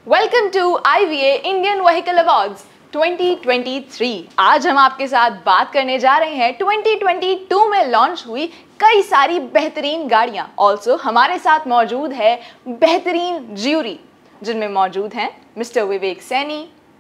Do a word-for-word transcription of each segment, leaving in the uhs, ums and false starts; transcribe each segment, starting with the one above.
Welcome to I V A Indian vehicle awards twenty twenty three. आज हम आपके साथ बात करने जा रहे हैं ट्वेंटी ट्वेंटी टू में लॉन्च हुई कई सारी बेहतरीन गाड़ियां। ऑल्सो हमारे साथ मौजूद है बेहतरीन ज्यूरी, जिनमें मौजूद हैं mister Vivek Saini,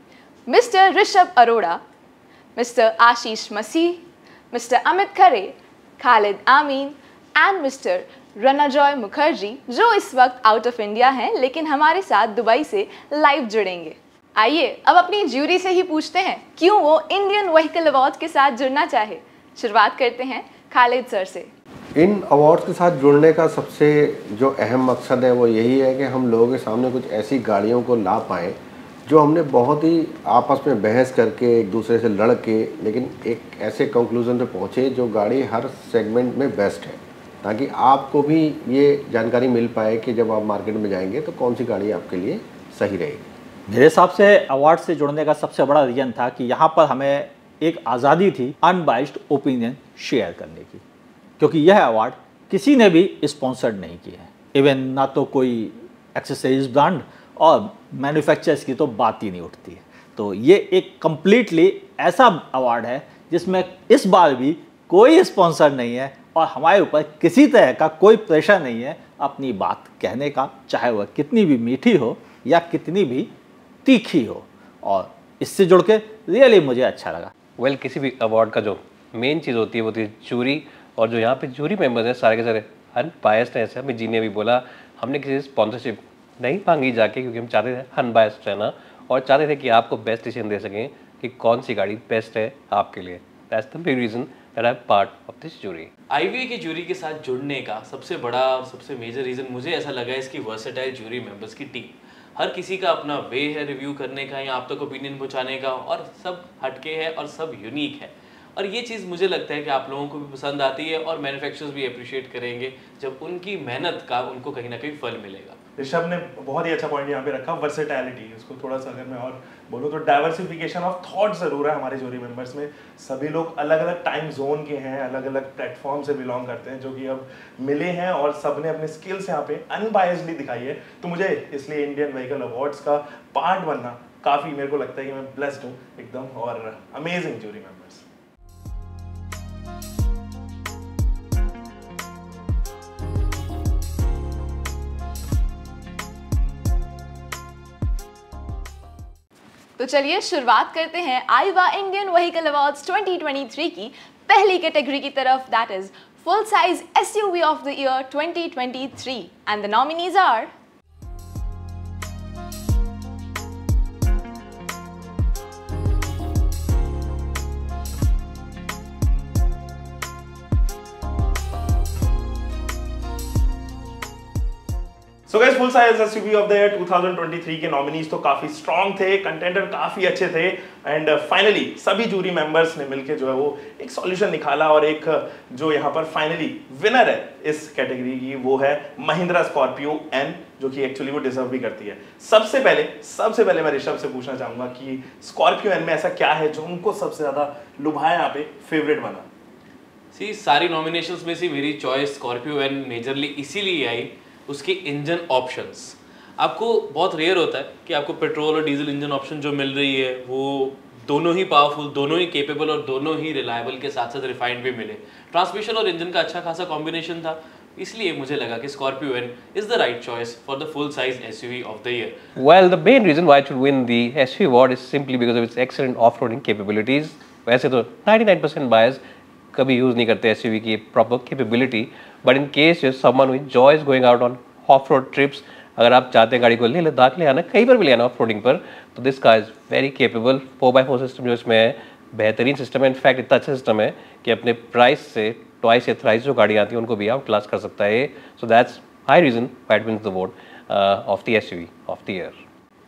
mister Rishabh Arora, mister Ashish Masih, mister Amit Khare, Khalid Amin and mister रनाजॉय Mukherjee, जो इस वक्त आउट ऑफ इंडिया हैं लेकिन हमारे साथ दुबई से लाइव जुड़ेंगे। आइए अब अपनी ज्यूरी से ही पूछते हैं क्यों वो इंडियन व्हीकल अवार्ड्स के साथ जुड़ना चाहे। शुरुआत करते हैं खालिद सर से। इन अवार्ड्स के साथ जुड़ने का सबसे जो अहम मकसद है वो यही है कि हम लोगों के सामने कुछ ऐसी गाड़ियों को ला पाएँ जो हमने बहुत ही आपस में बहस करके एक दूसरे से लड़ के लेकिन एक ऐसे कंक्लूजन पे पहुँचे जो गाड़ी हर सेगमेंट में बेस्ट है, ताकि आपको भी ये जानकारी मिल पाए कि जब आप मार्केट में जाएंगे तो कौन सी गाड़ी आपके लिए सही रहेगी। मेरे हिसाब से अवार्ड से जुड़ने का सबसे बड़ा रीज़न था कि यहाँ पर हमें एक आज़ादी थी अनबाइस्ड ओपिनियन शेयर करने की, क्योंकि यह अवार्ड किसी ने भी स्पॉन्सर्ड नहीं किया है। इवन ना तो कोई एक्सेसरीज ब्रांड और मैन्युफैक्चरर्स की तो बात ही नहीं उठती है। तो ये एक कम्प्लीटली ऐसा अवार्ड है जिसमें इस बार भी कोई स्पॉन्सर नहीं है और हमारे ऊपर किसी तरह का कोई प्रेशर नहीं है अपनी बात कहने का, चाहे वह कितनी भी मीठी हो या कितनी भी तीखी हो। और इससे जुड़ के रियली मुझे अच्छा लगा। वेल well, किसी भी अवार्ड का जो मेन चीज़ होती है वो होती है जूरी, और जो यहाँ पे जूरी मेंबर्स हैं सारे के सारे अनबायस्ड हैं। ऐसे हमें जी ने भी बोला, हमने किसी से स्पॉन्सरशिप नहीं मांगी जाके, क्योंकि हम चाहते थे अनबायस्ड रहना और चाहते थे कि आपको बेस्ट डिसीजन दे सकें कि कौन सी गाड़ी बेस्ट है आपके लिए। That's the big reason that I am part of this jury. I V A की जूरी के साथ जुड़ने का सबसे बड़ा और सबसे मेजर रीज़न मुझे ऐसा लगा है इसकी वर्सेटाइल जूरी मेंबर्स की टीम। हर किसी का अपना वे है रिव्यू करने का या आप तक ओपिनियन पहुंचाने का, और सब हटके है और सब यूनिक है। और ये चीज़ मुझे लगता है कि आप लोगों को भी पसंद आती है और मैन्युफैक्चरर्स भी अप्रिशिएट करेंगे जब उनकी मेहनत का उनको कहीं ना कहीं फल मिलेगा। ऋषभ ने बहुत ही अच्छा पॉइंट यहाँ पे रखा, वर्सेटैलिटी। उसको थोड़ा सा अगर मैं और बोलूँ तो डाइवर्सिफिकेशन ऑफ थॉट ज़रूर है हमारे जूरी मेंबर्स में। सभी लोग अलग अलग टाइम जोन के हैं, अलग अलग प्लेटफॉर्म से बिलोंग करते हैं, जो कि अब मिले हैं और सब ने अपने स्किल्स यहाँ पे अनबायस्डली दिखाई है। तो मुझे इसलिए इंडियन व्हीकल अवार्ड्स का पार्ट बनना काफ़ी, मेरे को लगता है कि मैं ब्लेस्ड हूँ एकदम, और अमेजिंग जूरी मेंबर्स। तो चलिए शुरुआत करते हैं IVA Indian vehicle awards twenty twenty three की पहली कैटेगरी की तरफ, that is full size SUV of the year twenty twenty three and the nominees are so guys, full size SUV of the year twenty twenty three के nominees तो काफी strong थे, contender काफी अच्छे थे, एंड फाइनली सभी jury members ने मिलकर जो है वो एक सॉल्यूशन निकाला, और एक जो यहाँ पर फाइनली विनर है इस कैटेगरी की वो है महिंद्रा स्कॉर्पियो एन, जो कि एक्चुअली वो डिजर्व भी करती है। सबसे पहले सबसे पहले मैं ऋषभ से पूछना चाहूंगा कि स्कॉर्पियो एन में ऐसा क्या है जो उनको सबसे ज्यादा लुभाया, यहाँ पे फेवरेट बना। सी सारी नॉमिनेशंस में से मेरी चॉइस स्कॉर्पियो एन मेजरली इसीलिए आई, उसके इंजन ऑप्शंस। आपको बहुत रेयर होता है कि आपको पेट्रोल और डीजल इंजन ऑप्शन जो मिल रही है वो दोनों ही पावरफुल, दोनों ही केपेबल और दोनों ही रिलायबल के साथ साथ रिफाइंड भी मिले। ट्रांसमिशन और इंजन का अच्छा खासा कॉम्बिनेशन था, इसलिए मुझे लगा कि Scorpio N is the right choice for the full size SUV of the year. Well, the main reason why it should win the S U V award is simply because of its excellent off-roading capabilities. वैसे तो ninety-nine percent buyers कभी use नहीं करते S U V की proper capability, but in case जो someone who enjoys going out on off road trips, अगर आप चाहते हैं गाड़ी को ले लद्दाख ले आना, कहीं पर भी ले आना ऑफ रोडिंग पर, तो this car is very capable. Four by four system जो इसमें है बेहतरीन सिस्टम है। इनफैक्ट इतना अच्छा सिस्टम है कि अपने प्राइस से ट्वाइस या थ्राइस जो गाड़ी आती है उनको भी आउट क्लास कर सकता है। So that's high reason why it wins the award of the SUV of the year.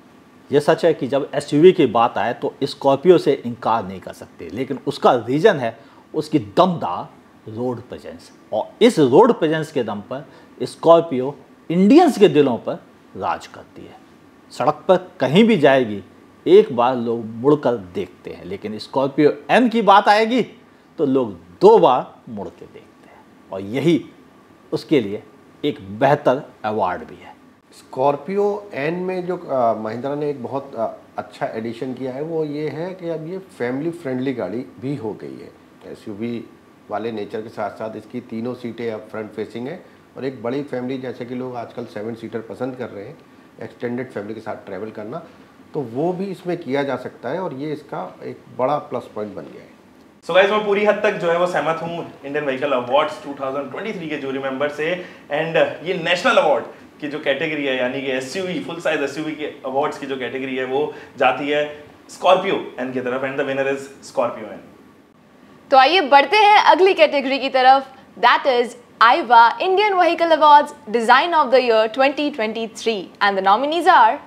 ये सच है कि जब एसयूवी की बात आए तो स्कॉर्पियो से इनकार नहीं कर सकते, लेकिन उसका रीज़न है उसकी दमदार रोड प्रेजेंस, और इस रोड प्रेजेंस के दम पर स्कॉर्पियो इंडियंस के दिलों पर राज करती है। सड़क पर कहीं भी जाएगी एक बार लोग मुड़कर देखते हैं, लेकिन स्कॉर्पियो एन की बात आएगी तो लोग दो बार मुड़ के देखते हैं, और यही उसके लिए एक बेहतर अवार्ड भी है। स्कॉर्पियो एन में जो आ, महिंद्रा ने एक बहुत आ, अच्छा एडिशन किया है वो ये है कि अब ये फैमिली फ्रेंडली गाड़ी भी हो गई है। एसयूवी वाले नेचर के साथ साथ इसकी तीनों सीटें अब फ्रंट फेसिंग है और एक बड़ी फैमिली, जैसे कि लोग आजकल सेवन सीटर पसंद कर रहे हैं एक्सटेंडेड फैमिली के साथ ट्रैवल करना, तो वो भी इसमें किया जा सकता है और ये इसका एक बड़ा प्लस पॉइंट बन गया है। सो गाइस, मैं पूरी हद तक जो है वो सहमत हूँ Indian vehicle awards two thousand twenty three के जूरी मेंबर से। एंड ये नेशनल अवार्ड की जो कैटेगरी है, यानी कि एसयूवी फुल साइज एसयूवी के अवार्ड्स की जो कैटेगरी है वो जाती है स्कॉर्पियो एन की तरफ, and the winner is Scorpio N. तो आइए बढ़ते हैं अगली कैटेगरी की तरफ, that is IVA Indian vehicle awards design of the year twenty twenty three and the nominees are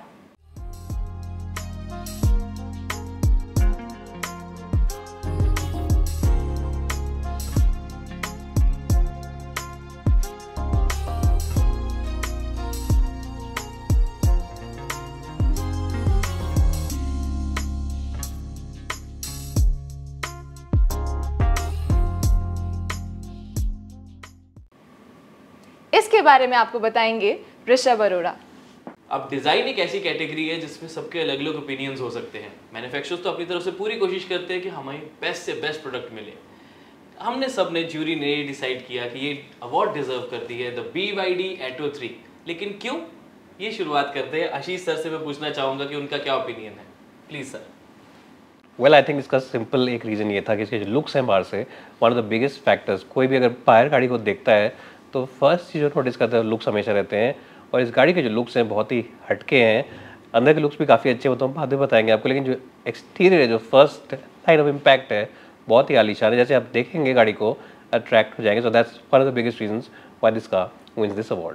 इसके बारे में आपको बताएंगे ऋषभ अरोड़ा। अब डिज़ाइन एक ऐसी कैटेगरी है जिसमें सबके अलग अलग ओपिनियंस हो सकते हैं। मैन्युफैक्चरर्स तो अपनी तरफ से पूरी कोशिश करते हैं कि हमें बेस्ट से बेस्ट प्रोडक्ट मिले। हमने सब ने ज्यूरी ने ये डिसाइड किया कि ये अवार्ड डिजर्व करती है the B Y D Atto three. लेकिन क्यों, ये शुरुआत करते हैं आशीष सर से। मैं पूछना चाहूँगा कि उनका क्या ओपिनियन है, please sir. Well I think इसका सिंपल एक रीज़न ये था कि इसके जो लुक्स हैं बाहर से, one of the biggest factors, कोई भी अगर बाहर गाड़ी को देखता है तो फर्स्ट चीज़ जो नोटिस करते हैं लुक्स हमेशा रहते हैं। और इस गाड़ी के जो लुक्स हैं बहुत ही हटके हैं, अंदर के लुक्स भी काफ़ी अच्छे होते हैं, हम बाद में बताएंगे आपको। लेकिन जो एक्सटीरियर है, जो फर्स्ट लाइन ऑफ इम्पैक्ट है, बहुत ही आलीशान है। जैसे आप देखेंगे गाड़ी को अट्रैक्ट हो जाएंगे। So that's one of the biggest reasons why this car wins this award.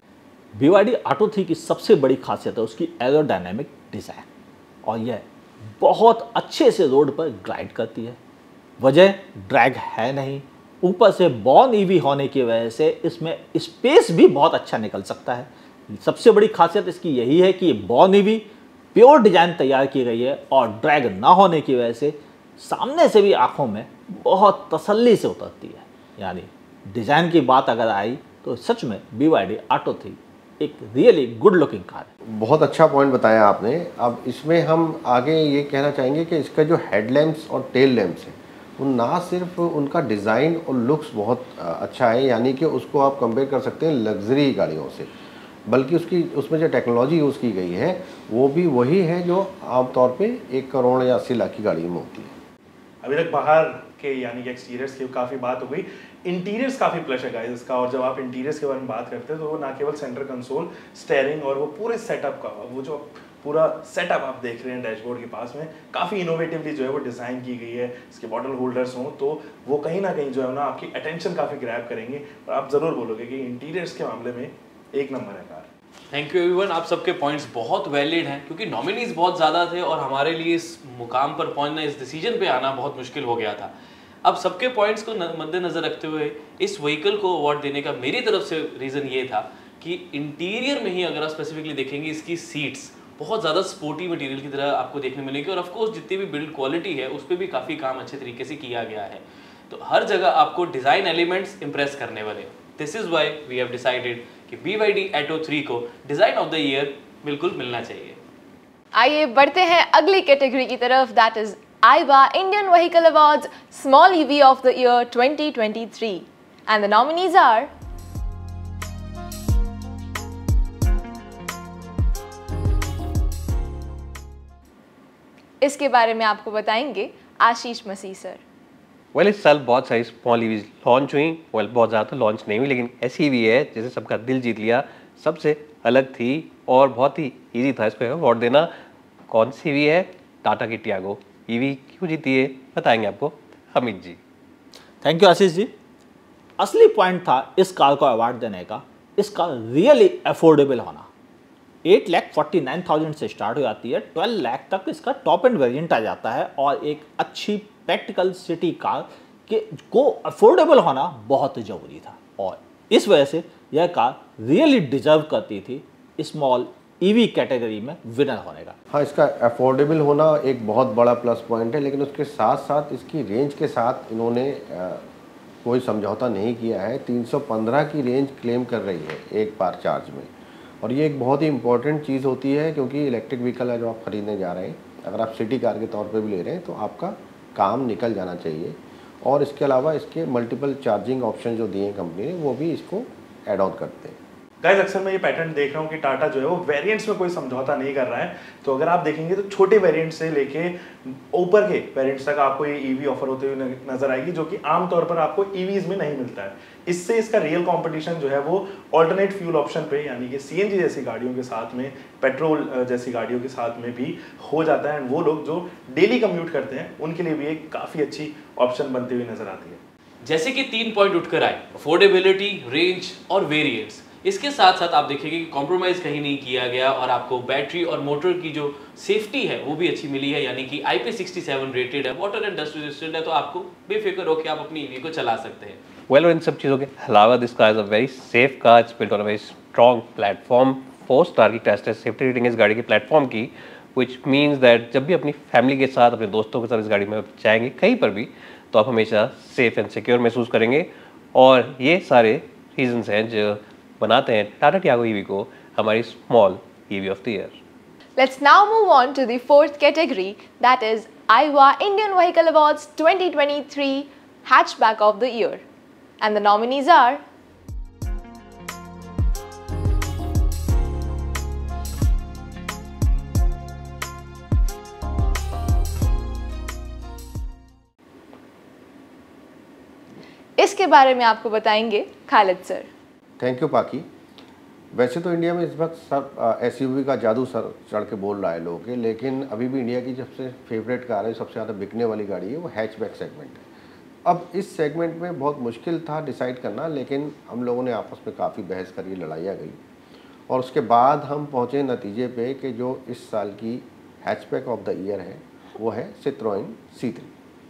B Y D Atto three की सबसे बड़ी खासियत है उसकी एरोडायनामिक डिज़ाइन, और यह बहुत अच्छे से रोड पर ग्लाइड करती है। वजह ड्रैग है नहीं, ऊपर से बॉर्न ईवी होने की वजह से इसमें स्पेस भी बहुत अच्छा निकल सकता है। सबसे बड़ी खासियत इसकी यही है कि बॉर्न ईवी प्योर डिज़ाइन तैयार की गई है और ड्रैग ना होने की वजह से सामने से भी आंखों में बहुत तसल्ली से उतरती है। यानी डिज़ाइन की बात अगर आई तो सच में B Y D Atto three एक रियली गुड लुकिंग कार है। बहुत अच्छा पॉइंट बताया आपने। अब इसमें हम आगे ये कहना चाहेंगे कि इसका जो हेडलैम्प्स और टेल लैम्प्स है वो ना सिर्फ उनका डिज़ाइन और लुक्स बहुत अच्छा है, यानी कि उसको आप कंपेयर कर सकते हैं लग्जरी गाड़ियों से, बल्कि उसकी उसमें जो टेक्नोलॉजी यूज़ की गई है वो भी वही है जो आमतौर पे एक करोड़ या अस्सी लाख की गाड़ी में होती है। अभी तक बाहर के यानी कि एक्सटीरियर्स की काफ़ी बात हो गई, इंटीरियर्स काफ़ी प्लस है गाइस इसका। और जब आप इंटीरियर्स के बारे में बात करते हैं तो वो ना केवल सेंटर कंसोल, स्टेयरिंग और वो पूरे सेटअप का वो जो पूरा सेटअप आप देख रहे हैं डैशबोर्ड के पास में, काफ़ी इनोवेटिवली जो है वो डिज़ाइन की गई है। इसके बॉटल होल्डर्स हों तो वो कहीं ना कहीं जो है ना आपकी अटेंशन काफ़ी ग्रैब करेंगे और आप ज़रूर बोलोगे कि इंटीरियर्स के मामले में एक नंबर है कार। थैंक यू एवरीवन, आप सबके पॉइंट्स बहुत वैलिड हैं क्योंकि नॉमिनीज बहुत ज़्यादा थे और हमारे लिए इस मुकाम पर पहुंचना, इस डिसीजन पे आना बहुत मुश्किल हो गया था। अब सबके पॉइंट्स को मद्देनज़र रखते हुए इस व्हीकल को अवार्ड देने का मेरी तरफ से रीज़न ये था कि इंटीरियर में ही अगर आप स्पेसिफिकली देखेंगे इसकी सीट्स बहुत ज़्यादा स्पोर्टी मटेरियल की तरह आपको देखने मिलेगी और ऑफकोर्स जितनी भी बिल्ड क्वालिटी है उस पर भी काफ़ी काम अच्छे तरीके से किया गया है। तो हर जगह आपको डिज़ाइन एलिमेंट्स इंप्रेस करने वाले। This is why we have decided कि B Y D Atto three को डिज़ाइन ऑफ द ईयर बिल्कुल मिलना चाहिए। आइए बढ़ते हैं अगली कैटेगरी की तरफ, that is IVA Indian vehicle awards small EV of the year twenty twenty three and the nominees are इसके बारे में आपको बताएंगे Ashish Masih sir. Well well, इस साल बहुत सारी स्मॉल ईवीज लॉन्च हुई। वेल well, बहुत ज़्यादा तो लॉन्च नहीं हुई, लेकिन ऐसी ईवी है जैसे सबका दिल जीत लिया, सबसे अलग थी और बहुत ही इजी था इसको अवार्ड देना। कौन सी ईवी है? टाटा की टियागो। ईवी क्यों जीती है बताएंगे आपको हमीद जी। Thank you Ashish ji. असली पॉइंट था इस कार को अवार्ड देने का, इसका रियली अफोर्डेबल होना। Eight lakh forty nine thousand से स्टार्ट हो जाती है, ट्वेल्व लाख तक इसका टॉप एंड वेरिएंट आ जाता है और एक अच्छी प्रैक्टिकल सिटी कार के को अफोर्डेबल होना बहुत ज़रूरी था और इस वजह से यह कार रियली डिजर्व करती थी स्मॉल ईवी कैटेगरी में विनर होने का। हाँ, इसका अफोर्डेबल होना एक बहुत बड़ा प्लस पॉइंट है, लेकिन उसके साथ साथ इसकी रेंज के साथ इन्होंने आ, कोई समझौता नहीं किया है। तीन सौ पंद्रह की रेंज क्लेम कर रही है एक बार चार्ज में, और ये एक बहुत ही इंपॉर्टेंट चीज़ होती है, क्योंकि इलेक्ट्रिक व्हीकल है जो आप ख़रीदने जा रहे हैं, अगर आप सिटी कार के तौर पे भी ले रहे हैं तो आपका काम निकल जाना चाहिए। और इसके अलावा इसके मल्टीपल चार्जिंग ऑप्शन जो दिए हैं कंपनी ने, वो भी इसको ऐड ऑन करते हैं। गाइस अक्सर मैं ये पैटर्न देख रहा हूँ कि टाटा जो है वो वेरिएंट्स में कोई समझौता नहीं कर रहा है। तो अगर आप देखेंगे तो छोटे वेरिएंट से लेके ऊपर के वेरिएंट्स तक आपको ये ईवी ऑफर होते हुए नजर आएगी, जो कि आमतौर पर आपको ईवीज में नहीं मिलता है। इससे इसका रियल कंपटीशन जो है वो ऑल्टरनेट फ्यूल ऑप्शन पे, यानी कि सीएनजी जैसी गाड़ियों के साथ में, पेट्रोल जैसी गाड़ियों के साथ में भी हो जाता है। एंड वो लोग जो डेली कम्यूट करते हैं उनके लिए भी एक काफ़ी अच्छी ऑप्शन बनती हुई नजर आती है। जैसे कि तीन पॉइंट उठकर आए, अफोर्डेबिलिटी, रेंज और वेरिएंट्स। इसके साथ साथ आप देखेंगे कि कॉम्प्रोमाइज़ कहीं नहीं किया गया और आपको बैटरी और मोटर की जो सेफ्टी है वो भी अच्छी मिली है, यानी कि I P sixty seven rated है, वाटर एंड डस्ट रेजिस्टेंट है, तो आपको बेफिक्र होकर आप अपनी ईवी को चला सकते हैं। वेल, इन सब चीज़ों के अलावा this car is a very safe car, it's built on a very strong platform. Four star की टेस्ट है सेफ्टी रेटिंग इस गाड़ी के प्लेटफॉर्म की, विच मीन्स दैट जब भी अपनी फैमिली के साथ, अपने दोस्तों के साथ इस गाड़ी में जाएंगे कहीं पर भी, तो आप हमेशा सेफ एंड सिक्योर महसूस करेंगे। और ये सारे रीजंस हैं जो बनाते हैं टाटा टियागो ईवी को हमारी small EV of the year. Let's now move on to the fourth category, that is I W A Indian Vehicle Awards twenty twenty-three Hatchback of the Year. And the nominees are इसके बारे में आपको बताएंगे Khalid sir. Thank you पाकी। वैसे तो India में इस वक्त सब एसयूवी का जादू सर चढ़ के बोल रहा है लोगों के, लेकिन अभी भी इंडिया की सबसे फेवरेट कार है, सबसे ज़्यादा बिकने वाली गाड़ी है, वो हैचबैक सेगमेंट है। अब इस सेगमेंट में बहुत मुश्किल था डिसाइड करना, लेकिन हम लोगों ने आपस में काफ़ी बहस करी, लड़ाइयाँ गई, और उसके बाद हम पहुँचे नतीजे पे कि जो इस साल की हैचबैक ऑफ द ईयर है वो है सिट्रोइन सी थ्री।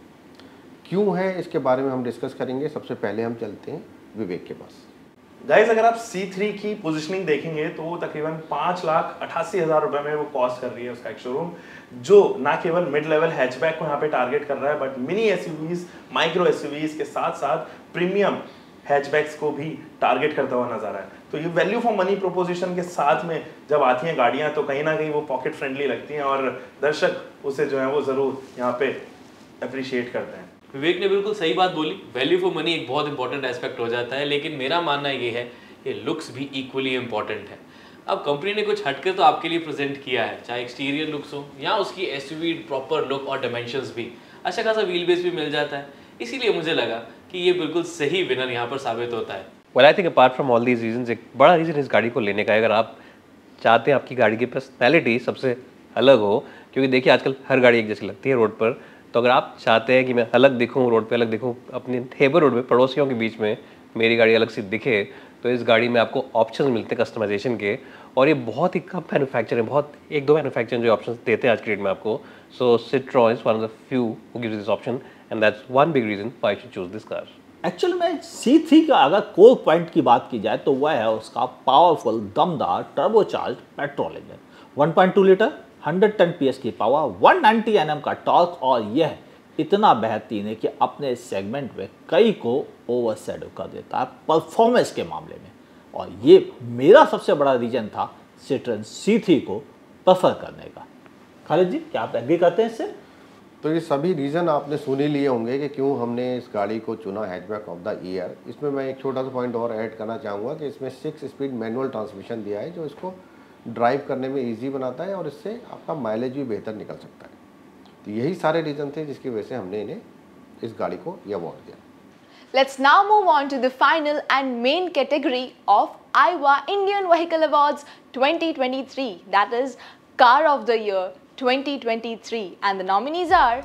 क्यों है इसके बारे में हम डिस्कस करेंगे। सबसे पहले हम चलते हैं विवेक के पास। गाइज अगर आप सी थ्री की पोजीशनिंग देखेंगे तो वो तकरीबन पाँच लाख अठासी हज़ार रुपए में वो कॉस्ट कर रही है उसका एक शोरूम, जो ना केवल मिड लेवल हैचबैक को यहाँ पे टारगेट कर रहा है, but mini SUVs, micro SUVs के साथ साथ प्रीमियम हैचबैक्स को भी टारगेट करता हुआ नजर आ रहा है। तो ये वैल्यू फॉर मनी प्रोपोजिशन के साथ में जब आती हैं गाड़ियाँ तो कहीं ना कहीं वो पॉकेट फ्रेंडली लगती हैं और दर्शक उसे जो है वो ज़रूर यहाँ पे अप्रिशिएट करते हैं। विवेक ने बिल्कुल सही बात बोली, वैल्यू फॉर मनी एक बहुत इंपॉर्टेंट एस्पेक्ट हो जाता है, लेकिन मेरा मानना ये है कि लुक्स भी इक्वली इंपॉर्टेंट है। अब कंपनी ने कुछ हटकर तो आपके लिए प्रेजेंट किया है, चाहे एक्सटीरियर लुक्स हो या उसकी एसयूवी प्रॉपर लुक और डायमेंशंस भी, अच्छा खासा व्हील बेस भी मिल जाता है, इसीलिए मुझे लगा कि ये बिल्कुल सही विनर यहाँ पर साबित होता है। Well I think apart from all these reasons, एक बड़ा रीज़न इस गाड़ी को लेने का है, अगर आप चाहते हैं आपकी गाड़ी की पर्सनैलिटी सबसे अलग हो, क्योंकि देखिए आजकल हर गाड़ी एक जैसी लगती है रोड पर, तो अगर आप चाहते हैं कि मैं अलग दिखूं, रोड पे अलग दिखूं, अपने नेबरहुड में पड़ोसियों के बीच में मेरी गाड़ी अलग सी दिखे, तो इस गाड़ी में आपको ऑप्शंस मिलते हैं कस्टमाइजेशन के, और ये बहुत ही कम मैन्युफैक्चर है, बहुत एक दो मैन्युफैक्चर जो ऑप्शंस देते हैं आज की डेट में आपको। So Citroen is one of the few who gives this option, and that's one big reason why you should choose this car. Actual में सी थ्री का अगर कोर पॉइंट की बात की जाए तो वह है उसका पावरफुल दमदार turbocharge petrol engine, one point two litre, one hundred ten P S की power, one ninety N M का टॉर्क, और यह इतना बेहतरीन है कि अपने सेगमेंट में कई को ओवरशैडो कर देता है परफॉर्मेंस के मामले में, और ये मेरा सबसे बड़ा रीजन था सिट्रोन सी थ्री को प्रेफर करने का। खालिद जी, क्या आप एग्री करते हैं इससे? तो ये सभी रीज़न आपने सुन ही लिए होंगे कि क्यों हमने इस गाड़ी को चुना हैचबैक ऑफ द ईयर। इसमें मैं एक छोटा सा पॉइंट और ऐड करना चाहूँगा कि इसमें सिक्स स्पीड मैनुअल ट्रांसमिशन दिया है, जो इसको ड्राइव करने में ईजी बनाता है और इससे आपका माइलेज भी बेहतर निकल सकता है। तो यही सारे रीज़न थे जिसकी वजह से हमने इन्हें इस गाड़ी को ये अवार्ड दिया। Let's now move on to the final and main category of I W A Indian Vehicle Awards twenty twenty-three, that is Car of the Year twenty twenty-three, and the nominees are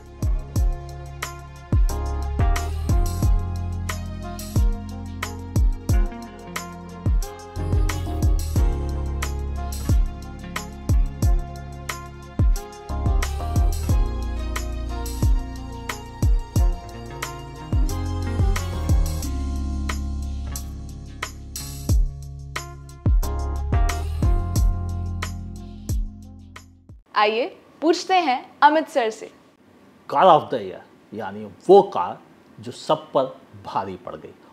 आइए पूछते हैं Amit sir से। Car of the year यानी वो car जो सब पर भारी पड़ गई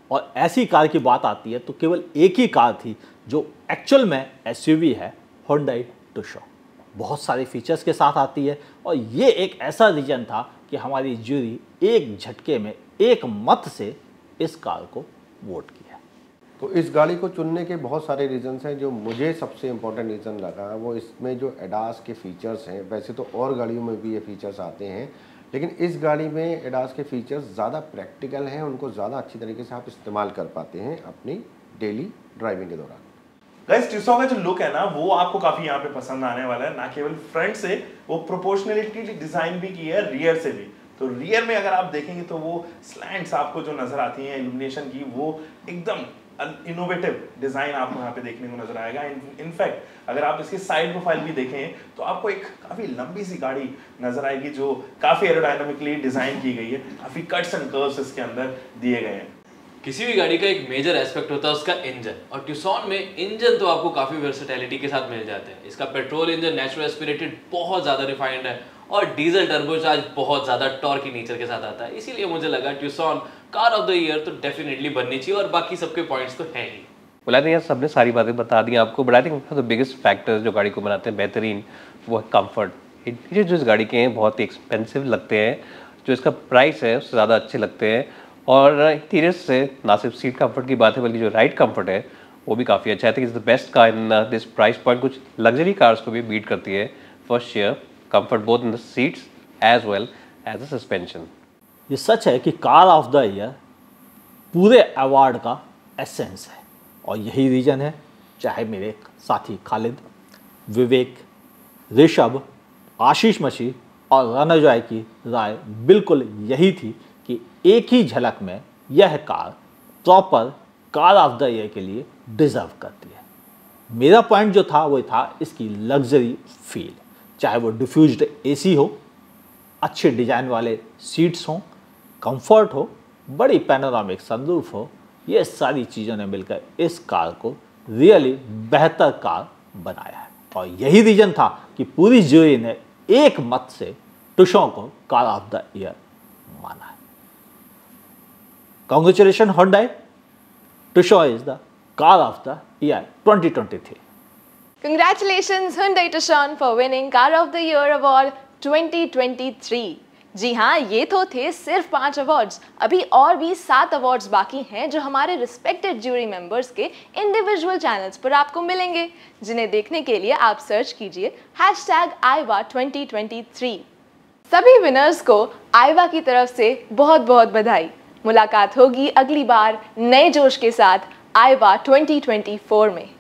और ऐसी कार की बात आती है तो केवल एक ही कार थी जो एक्चुअल में एसयूवी है, Hyundai Tucson। बहुत सारे फीचर्स के साथ आती है और ये एक ऐसा रीजन था कि हमारी जूरी एक झटके में एक मत से इस कार को वोट किया। तो इस गाड़ी को चुनने के बहुत सारे रीजंस हैं। जो मुझे सबसे इम्पोर्टेंट रीज़न लगा वो इसमें जो एडास के फीचर्स हैं। वैसे तो और गाड़ियों में भी ये फीचर्स आते हैं, लेकिन इस गाड़ी में एडास के फीचर्स ज़्यादा प्रैक्टिकल हैं, उनको ज़्यादा अच्छी तरीके से आप इस्तेमाल कर पाते हैं अपनी डेली ड्राइविंग के दौरान। गाइस, ट्यूसॉन का जो लुक है ना वो आपको काफी यहाँ पे पसंद आने वाला है। ना केवल फ्रंट से, वो प्रोपोर्शनलिटी डिजाइन भी की है रियर से भी। तो रियर में अगर आप देखेंगे तो वो स्लैंट्स आपको जो नजर आती हैं इल्यूमिनेशन की, वो एकदम इनोवेटिव डिजाइन आपको यहाँ पे देखने को नजर आएगा। इनफैक्ट अगर आप इसकी साइड प्रोफाइल भी देखें तो आपको एक काफी लंबी सी गाड़ी नजर आएगी जो काफी एरोडायनामिकली डिजाइन की गई है। काफी कट्स एंड कर्व्स इसके अंदर दिए गए हैं। किसी भी गाड़ी का एक मेजर एस्पेक्ट होता है उसका इंजन, और ट्यूसॉन में इंजन तो आपको काफ़ी वर्सेटैलिटी के साथ मिल जाते हैं। इसका पेट्रोल इंजन नेचुरल एस्पिरेटेड बहुत ज़्यादा रिफाइंड है और डीजल टर्बोचार्ज बहुत ज़्यादा टॉर्की नेचर के साथ आता है। इसीलिए मुझे लगा Tucson car of the year तो डेफिनेटली बननी चाहिए, और बाकी सबके पॉइंट्स तो हैं ही। बोला नहीं यार, सबने सारी बातें बता दी आपको, but I think the biggest factors जो गाड़ी को बनाते हैं बेहतरीन, वो है कम्फर्ट। इंटीरियर जो इस गाड़ी के हैं बहुत ही एक्सपेंसिव लगते हैं, जो इसका प्राइस है उससे ज़्यादा अच्छे लगते हैं। और इंटीरियर से ना सिर्फ सीट कंफर्ट की बात है बल्कि जो राइड कंफर्ट है वो भी काफ़ी अच्छा है। I think is the best car in this price point. कुछ लग्जरी कार्स को भी बीट करती है first share comfort both in the seats as well as the suspension. ये सच है कि कार ऑफ द ईयर पूरे अवार्ड का एसेंस है, और यही रीज़न है चाहे मेरे साथी खालिद, विवेक, ऋषभ, आशीष मशी और रणजॉय की राय बिल्कुल यही थी कि एक ही झलक में यह car proper car of the year के लिए डिज़र्व करती है। मेरा पॉइंट जो था वो था इसकी लग्जरी फील, चाहे वो डिफ्यूज्ड एसी हो, अच्छे डिज़ाइन वाले सीट्स हों, कंफर्ट हो, बड़ी पैनोरामिक सनरूफ हो, ये सारी चीज़ों ने मिलकर इस कार को रियली बेहतर कार बनाया है। और यही रीज़न था कि पूरी जूरी ने एक मत से टुशॉन को कार ऑफ द ईयर माना है। Congratulations Hyundai, Tucson is the car of the year twenty twenty-three. Congratulations Hyundai Tucson for winning Car of the Year Award twenty twenty-three. जी हाँ, ये तो थे सिर्फ पांच अवार्ड्स। अभी और भी सात अवार्ड्स बाकी हैं जो हमारे रिस्पेक्टेड ज्यूरी मेंबर्स के इंडिविजुअल चैनल्स पर आपको मिलेंगे, जिन्हें देखने के लिए आप सर्च कीजिए हैशटैग आईवा ट्वेंटी ट्वेंटी थ्री। सभी विनर्स को आईवा की तरफ से बहुत बहुत बधाई। मुलाकात होगी अगली बार नए जोश के साथ आईवा ट्वेंटी ट्वेंटी फोर में।